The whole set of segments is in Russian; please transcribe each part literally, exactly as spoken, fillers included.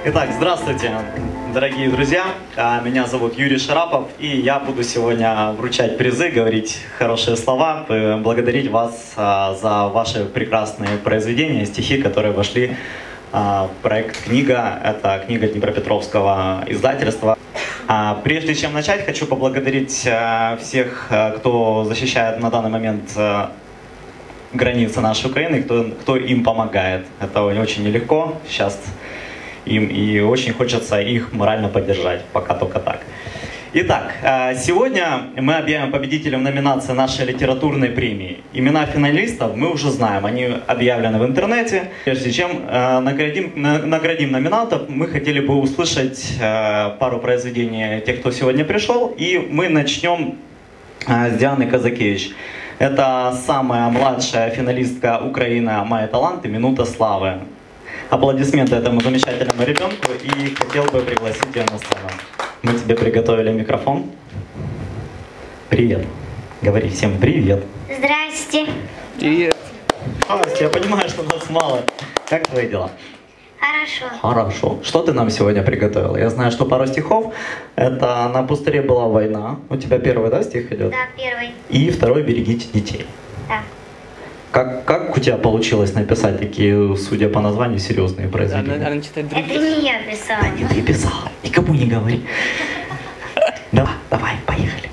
Итак, здравствуйте, дорогие друзья. Меня зовут Юрий Шарапов, и я буду сегодня вручать призы, говорить хорошие слова, благодарить вас за ваши прекрасные произведения, стихи, которые вошли в проект «Книга». Это книга Днепропетровского издательства. Прежде чем начать, хочу поблагодарить всех, кто защищает на данный момент границы нашей Украины, кто, кто им помогает. Это очень нелегко сейчас им, и очень хочется их морально поддержать, пока только так. Итак, сегодня мы объявим победителем номинации нашей литературной премии. Имена финалистов мы уже знаем, они объявлены в интернете. Прежде чем наградим, наградим номинантов, мы хотели бы услышать пару произведений тех, кто сегодня пришел, и мы начнем с Дианы Казакевич. Это самая младшая финалистка Украины «Мои таланты. Минута славы». Аплодисменты этому замечательному ребенку, и хотел бы пригласить ее на сцену. Мы тебе приготовили микрофон. Привет. Говори всем привет. Здрасте. Привет. Здрасте, я понимаю, что нас мало. Как твои дела? Хорошо. Хорошо. Что ты нам сегодня приготовила? Я знаю, что пару стихов. Это «На пустыре была война». У тебя первый, да, стих идет? Да, первый. И второй «Берегите детей». Да. Как, как у тебя получилось написать такие, судя по названию, серьезные произведения? Она, она читает другие. Это не я писала. Да, ты писала. Никому не говори. Давай, давай, поехали.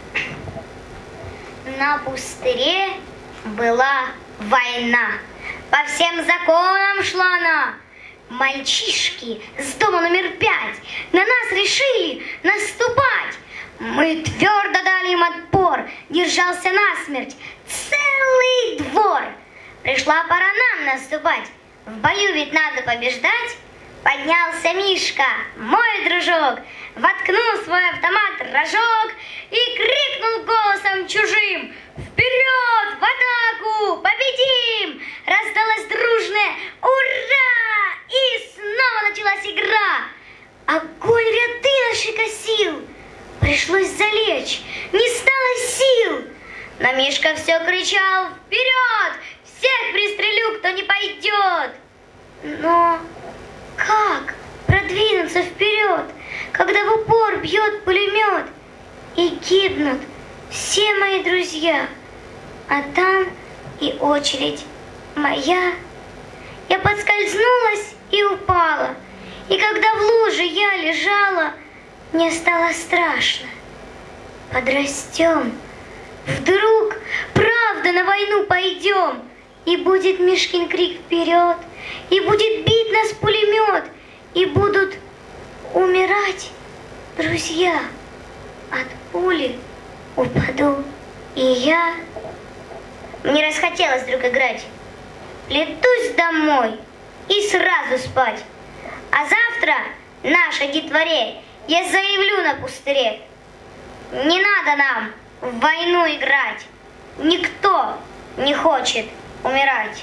На пустыре была война. По всем законам шла она. Мальчишки с дома номер пять на нас решили наступать. Мы твердо дали им отпор, держался насмерть целый двор. Пришла пора нам наступать, в бою ведь надо побеждать. Поднялся Мишка, мой дружок, воткнул свой автомат рожок и крикнул голосом чужим: «Вперед, в атаку, победим!» Раздалось дружное «Ура!» И снова началась игра. Огонь ряды наши косил, пришлось залечь, не стало сил. Но Мишка все кричал: «Вперед! Всех пристрелю, кто не пойдет!» Но как продвинуться вперед, когда в упор бьет пулемет и гибнут все мои друзья, а там и очередь моя? Я подскользнулась и упала, и когда в луже я лежала, мне стало страшно. Подрастем, вдруг правда на войну пойдем, и будет Мишкин крик вперед, и будет бить нас пулемет, и будут умирать друзья. От пули упаду и я. Мне расхотелось вдруг играть. Летусь домой и сразу спать. А завтра нашей детворе я заявлю на пустыре: не надо нам в войну играть. Никто не хочет умирать.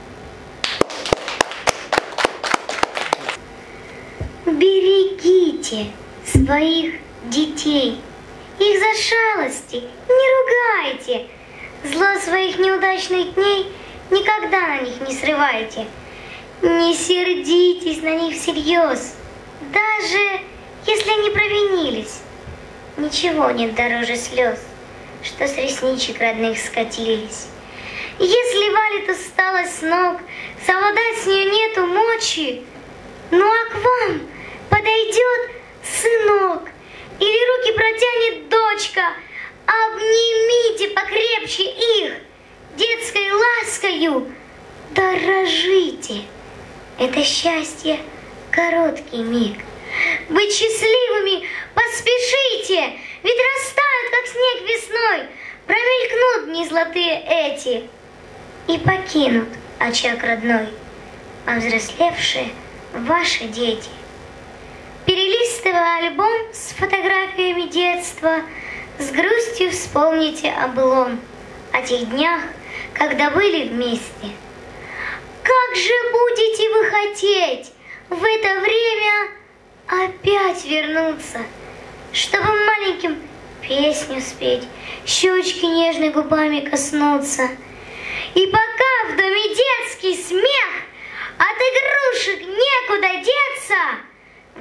Берегите своих детей. Их за шалости не ругайте. Зло своих неудачных дней никогда на них не срывайте. Не сердитесь на них всерьез, даже если они провинились. Ничего нет дороже слез, что с ресничек родных скатились. Если валит усталость с ног, совладать с нее нету мочи, ну а к вам подойдет сынок или руки протянет дочка, обнимите покрепче их, детской ласкою дорожите. Это счастье короткий миг. Быть счастливыми поспешите, ведь растают, как снег весной, промелькнут дни золотые эти и покинут очаг родной, а взрослевшие ваши дети. Перелистывая альбом с фотографиями детства, с грустью вспомните о былом, о тех днях, когда были вместе. Как же будете вы хотеть в это время опять вернуться, чтобы маленьким песню спеть, щечки нежной губами коснуться. И пока в доме детский смех, от игрушек некуда деться,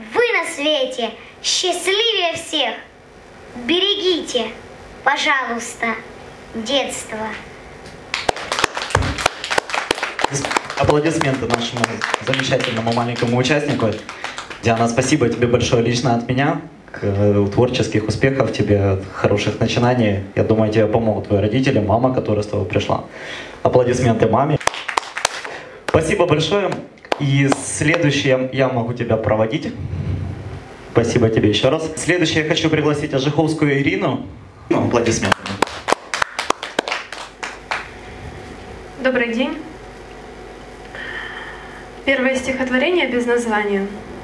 будете счастливее всех. Берегите, пожалуйста, детство. Аплодисменты нашему замечательному маленькому участнику. Диана, спасибо тебе большое лично от меня. Творческих успехов тебе, хороших начинаний. Я думаю, тебе помогут твои родители, мама, которая с тобой пришла. Аплодисменты маме. Спасибо большое. И следующее я могу тебя проводить. Спасибо тебе еще раз. Следующее я хочу пригласить Ожеховскую Ирину. Ну, аплодисменты. Добрый день. Первое стихотворение без названия.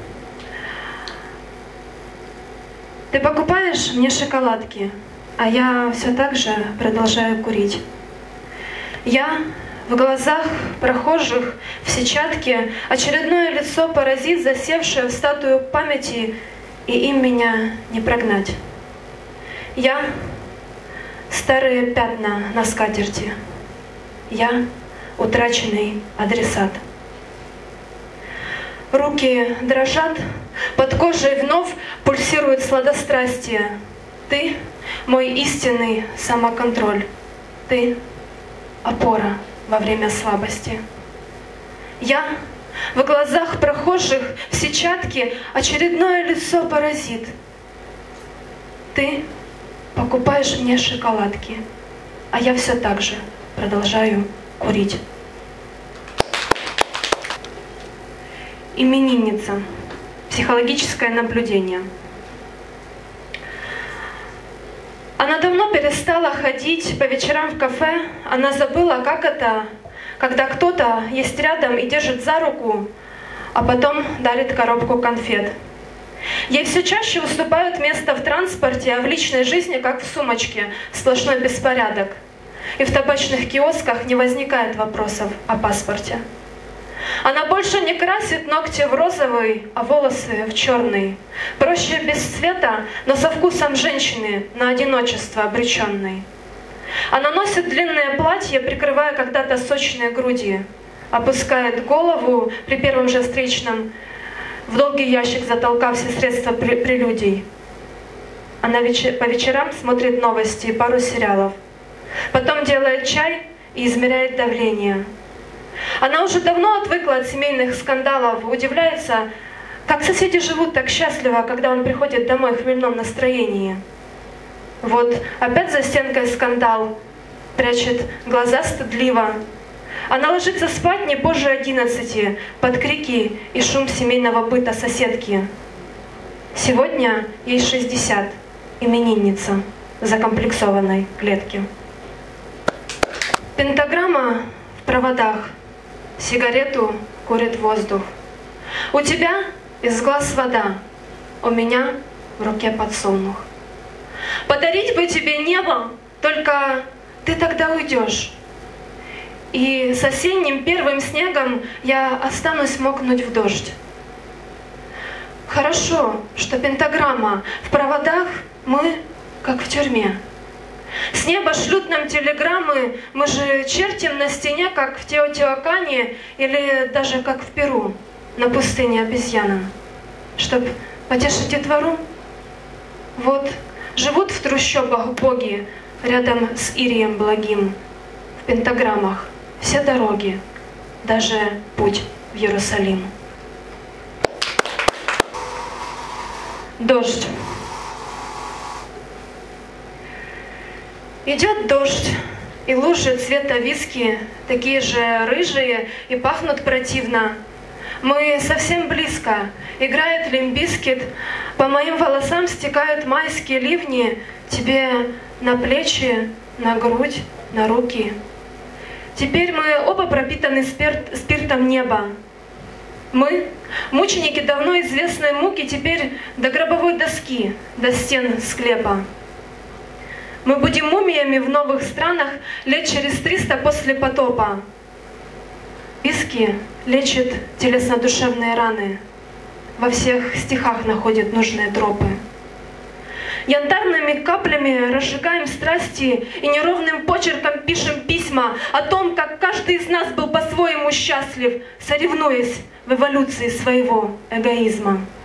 Ты покупаешь мне шоколадки, а я все так же продолжаю курить. Я в глазах прохожих в сетчатке очередное лицо паразит, засевшее в статую памяти, и им меня не прогнать. Я старые пятна на скатерти. Я утраченный адресат. Руки дрожат, под кожей вновь пульсирует сладострастие. Ты — мой истинный самоконтроль. Ты — опора во время слабости. Я в глазах прохожих в сетчатке очередное лицо паразит. Ты покупаешь мне шоколадки, а я все так же продолжаю курить. Именинница. Психологическое наблюдение. Она давно перестала ходить по вечерам в кафе. Она забыла, как это, когда кто-то есть рядом и держит за руку, а потом дарит коробку конфет. Ей все чаще уступают место в транспорте, а в личной жизни, как в сумочке, сплошной беспорядок. И в табачных киосках не возникает вопросов о паспорте. Она больше не красит ногти в розовый, а волосы в черный. Проще без цвета, но со вкусом женщины, на одиночество обреченной. Она носит длинное платье, прикрывая когда-то сочные груди. Опускает голову при первом же встречном, в долгий ящик затолкав все средства прелюдий. Она вечер, по вечерам смотрит новости и пару сериалов. Потом делает чай и измеряет давление. Она уже давно отвыкла от семейных скандалов, удивляется, как соседи живут так счастливо, когда он приходит домой в хмельном настроении. Вот опять за стенкой скандал, прячет глаза стыдливо. Она ложится спать не позже одиннадцати, под крики и шум семейного быта соседки. Сегодня ей шестьдесят, именинница закомплексованной клетки. Пентаграмма в проводах. Сигарету курит воздух. У тебя из глаз вода, у меня в руке подсолнух. Подарить бы тебе небо, только ты тогда уйдешь. И с осенним первым снегом я останусь мокнуть в дождь. Хорошо, что пентаграмма в проводах, мы как в тюрьме. С неба шлют нам телеграммы, мы же чертим на стене, как в Теотиуакане или даже как в Перу, на пустыне обезьянам. Чтоб потешить детвору, вот живут в трущобах боги рядом с Ирием благим. В пентаграммах все дороги, даже путь в Иерусалим. Дождь. Идет дождь, и лужи цвета виски, такие же рыжие и пахнут противно. Мы совсем близко, играет Лимп Бизкит, по моим волосам стекают майские ливни, тебе на плечи, на грудь, на руки. Теперь мы оба пропитаны спирт, спиртом неба. Мы, мученики давно известной муки, теперь до гробовой доски, до стен склепа. Мы будем мумиями в новых странах лет через триста после потопа. Виски лечит телесно-душевные раны. Во всех стихах находит нужные тропы. Янтарными каплями разжигаем страсти и неровным почерком пишем письма о том, как каждый из нас был по-своему счастлив, соревнуясь в эволюции своего эгоизма.